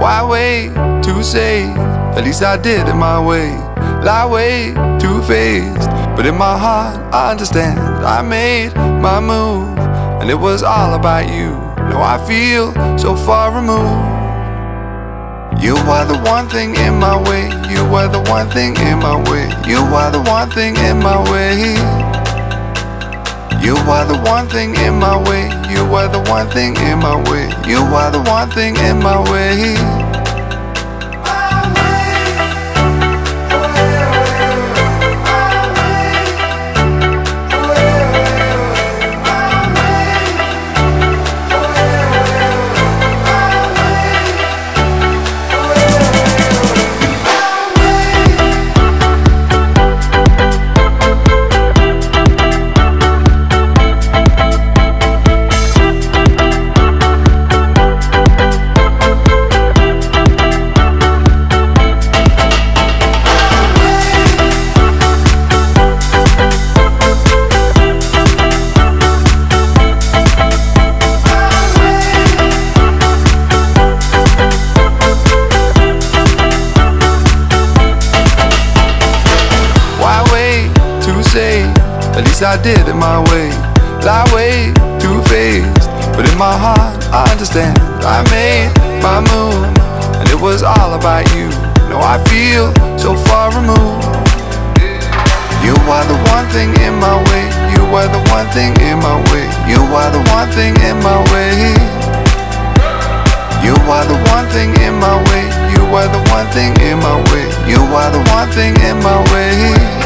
Why wait to say? At least I did it my way. Lie way too faced, but in my heart I understand. I made my move, and it was all about you. Now I feel so far removed. You are the one thing in my way. You are the one thing in my way. You are the one thing in my way. You are the one thing in my way. You are the one thing in my way. You are the one thing in my way. At least I did it my way. Lie way too faced, but in my heart I understand. I made my move, and it was all about you. Now I feel so far removed. You are the one thing in my way. You are the one thing in my way. You are the one thing in my way. You are the one thing in my way. You are the one thing in my way. You are the one thing in my way.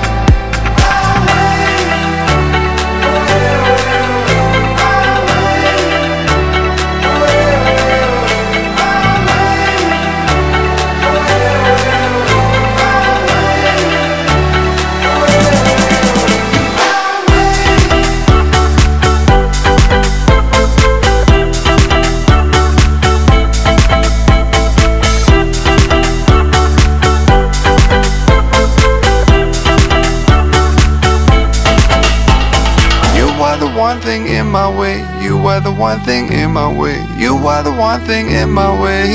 You are the one thing in my way. You are the one thing in my way. You are the one thing in my way.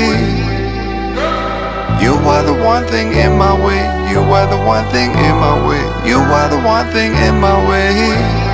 You are the one thing in my way. You are the one thing in my way. You are the one thing in my way.